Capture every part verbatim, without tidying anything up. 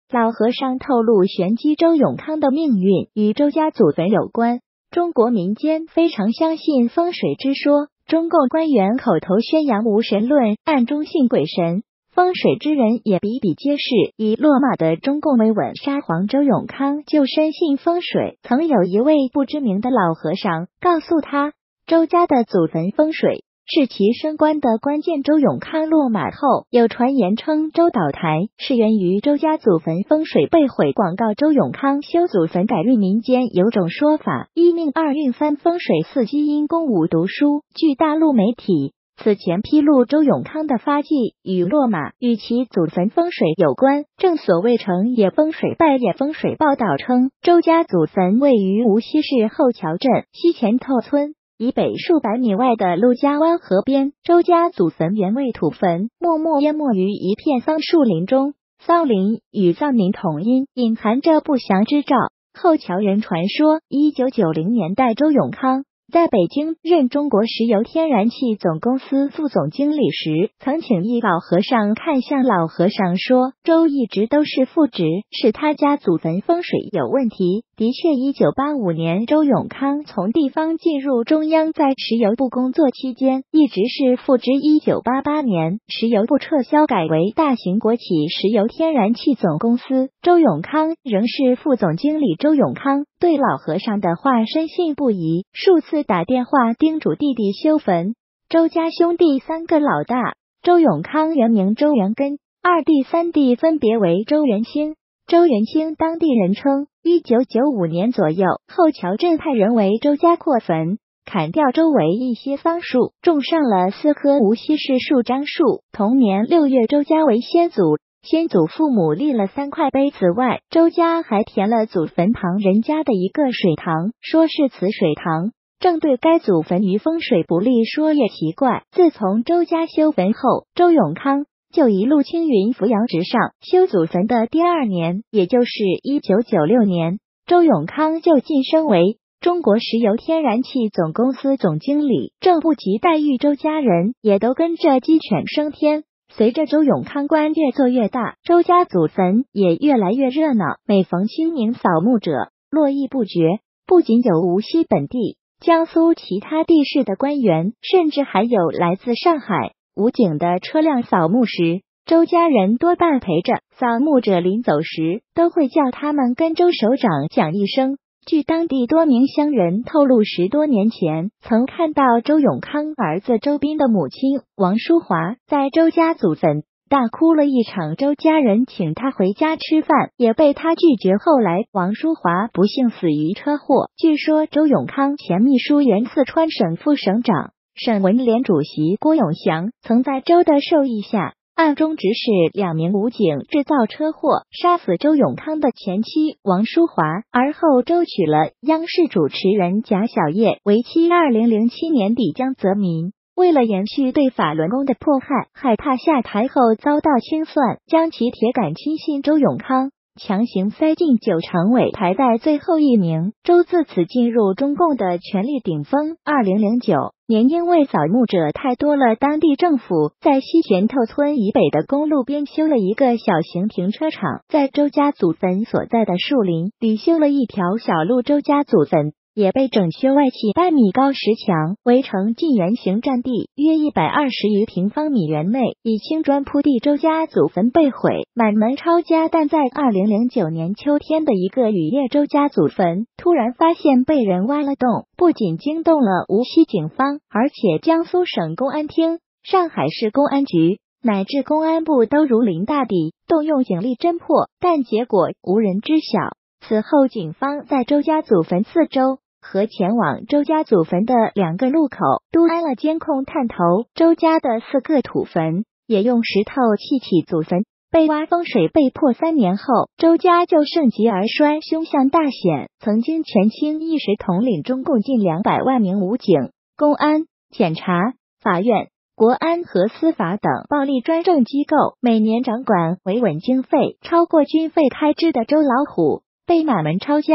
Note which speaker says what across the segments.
Speaker 1: 老和尚透露玄机，周永康的命运与周家祖坟有关。中国民间非常相信风水之说，中共官员口头宣扬无神论，暗中信鬼神，风水之人也比比皆是。以落马的中共维稳沙皇周永康就深信风水，曾有一位不知名的老和尚告诉他，周家的祖坟风水是其升官的关键。周永康落马后，有传言称周倒台是源于周家祖坟风水被毁。广告周永康修祖坟改运，民间有种说法，一命二运三风水四基因公五读书。据大陆媒体此前披露，周永康的发迹与落马与其祖坟风水有关。正所谓成也风水败也风水。报道称，周家祖坟位于无锡市后桥镇西前头村以北数百米外的陆家湾河边。周家祖坟原为土坟，默默淹没于一片桑树林中，桑林与藏民统一，隐含着不祥之兆。后桥人传说，一九九零年代周永康在北京任中国石油天然气总公司副总经理时，曾请一老和尚看相。老和尚说，周一直都是负值，是他家祖坟风水有问题。的确，一九八五年周永康从地方进入中央，在石油部工作期间一直是负值。一九八八年石油部撤销，改为大型国企石油天然气总公司，周永康仍是副总经理。周永康对老和尚的话深信不疑，数次打电话叮嘱弟弟修坟。周家兄弟三个老大，周永康原名周元根，二弟三弟分别为周元清、周元清。当地人称，一九九五年左右，后桥镇派人为周家扩坟，砍掉周围一些桑树，种上了四棵无锡市树樟树。同年六月，周家为先祖，先祖父母立了三块碑。此外，周家还填了祖坟旁人家的一个水塘，说是此水塘正对该祖坟于风水不利。说也奇怪，自从周家修坟后，周永康就一路青云扶摇直上。修祖坟的第二年，也就是一九九六年，周永康就晋升为中国石油天然气总公司总经理，正不及待遇，周家人也都跟着鸡犬升天。随着周永康官越做越大，周家祖坟也越来越热闹。每逢清明扫墓者络绎不绝，不仅有无锡本地、江苏其他地市的官员，甚至还有来自上海、武警的车辆扫墓时，周家人多半陪着。扫墓者临走时，都会叫他们跟周首长讲一声。据当地多名乡人透露，十多年前曾看到周永康儿子周斌的母亲王淑华在周家祖坟大哭了一场，周家人请他回家吃饭，也被他拒绝。后来王淑华不幸死于车祸。据说周永康前秘书、原四川省副省长、省文联主席郭永祥曾在周的授意下，暗中指使两名武警制造车祸，杀死周永康的前妻王淑华。而后周娶了央视主持人贾小叶为妻。二零零七年底，江泽民为了延续对法轮功的迫害，害怕下台后遭到清算，将其铁杆亲信周永康强行塞进九常委，排在最后一名。周自此进入中共的权力顶峰。二零零九年，因为扫墓者太多了，当地政府在西前头村以北的公路边修了一个小型停车场，在周家祖坟所在的树林里修了一条小路。周家祖坟也被整修，外砌半米高石墙围成近圆形占地约一百二十余平方米，园内以青砖铺地。周家祖坟被毁，满门抄家。但在二零零九年秋天的一个雨夜，周家祖坟突然发现被人挖了洞，不仅惊动了无锡警方，而且江苏省公安厅、上海市公安局乃至公安部都如临大敌，动用警力侦破，但结果无人知晓。此后，警方在周家祖坟四周和前往周家祖坟的两个路口都安了监控探头。周家的四个土坟也用石头砌起祖坟，被挖风水被破。三年后，周家就盛极而衰，凶相大显。曾经权倾一时，统领中共近两百万名武警、公安、检察、法院、国安和司法等暴力专政机构，每年掌管维稳经费超过军费开支的周老虎被满门抄家。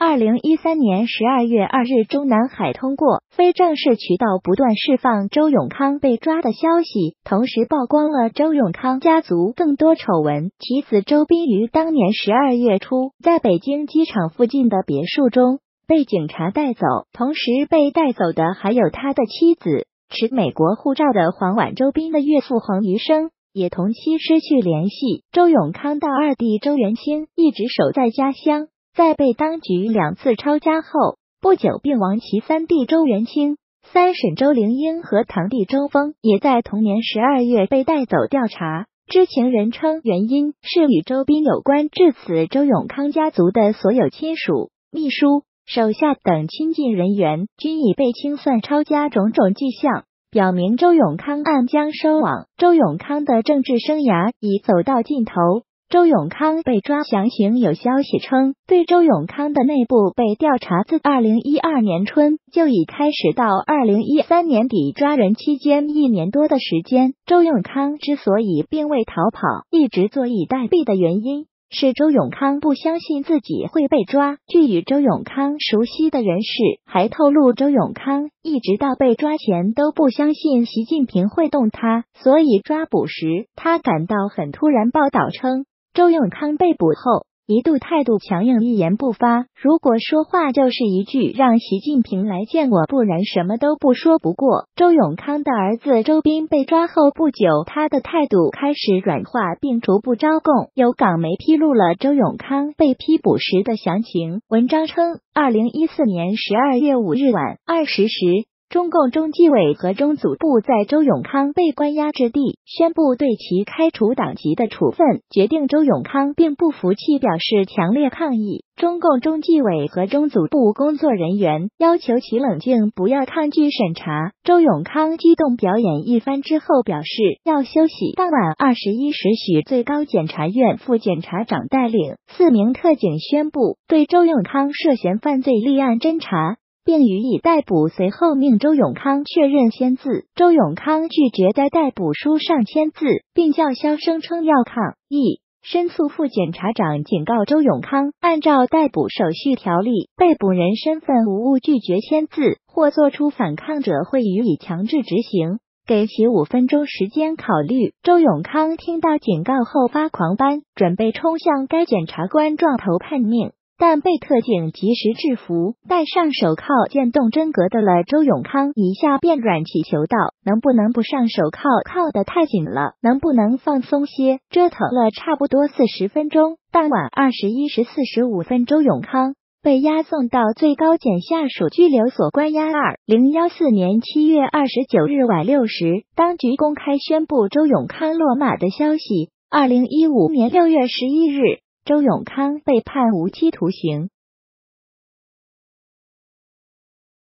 Speaker 1: 二零一三年十二月二日，中南海通过非正式渠道不断释放周永康被抓的消息，同时曝光了周永康家族更多丑闻。其子周斌于当年十二月初，在北京机场附近的别墅中被警察带走，同时被带走的还有他的妻子，持美国护照的黄婉。周斌的岳父黄余生也同妻失去联系。周永康的二弟周元清一直守在家乡，在被当局两次抄家后，不久病亡。其三弟周元清、三婶周灵英和堂弟周峰也在同年十二月被带走调查。知情人称，原因是与周斌有关。至此，周永康家族的所有亲属、秘书、手下等亲近人员均已被清算抄家，种种迹象表明周永康案将收网。周永康的政治生涯已走到尽头。周永康被抓详情有消息称，对周永康的内部被调查自二零一二年春就已开始，到二零一三年底抓人期间一年多的时间。周永康之所以并未逃跑，一直坐以待毙的原因是周永康不相信自己会被抓。据与周永康熟悉的人士还透露，周永康一直到被抓前都不相信习近平会动他，所以抓捕时他感到很突然。报道称，周永康被捕后一度态度强硬，一言不发，如果说话就是一句让习近平来见我，不然什么都不说。不过周永康的儿子周斌被抓后不久，他的态度开始软化，并逐步招供。有港媒披露了周永康被批捕时的详情。文章称，二零一四年十二月五日晚二十时，中共中纪委和中组部在周永康被关押之地宣布对其开除党籍的处分决定。周永康并不服气，表示强烈抗议。中共中纪委和中组部工作人员要求其冷静，不要抗拒审查。周永康激动表演一番之后表示要休息。当晚二十一时许，最高检察院副检察长带领四名特警宣布对周永康涉嫌犯罪立案侦查，并予以逮捕。随后命周永康确认签字，周永康拒绝在逮捕书上签字，并叫嚣声称要抗议申诉。副检察长警告周永康，按照逮捕手续条例，被捕人身份无误，拒绝签字或做出反抗者会予以强制执行，给其五分钟时间考虑。周永康听到警告后发狂般，准备冲向该检察官撞头叛命，但被特警及时制服。戴上手铐，渐冻真格的了周永康一下便软起，求道：能不能不上手铐？铐得太紧了，能不能放松些？折腾了差不多四十分钟。当晚二十一时四十五分，周永康被押送到最高检下属拘留所关押。二零一四年七月二十九日晚六时，当局公开宣布周永康落马的消息。二零一五年六月十一日，周永康被判无期徒刑。